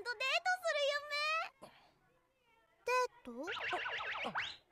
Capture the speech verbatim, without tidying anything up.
んとデートする夢。デート？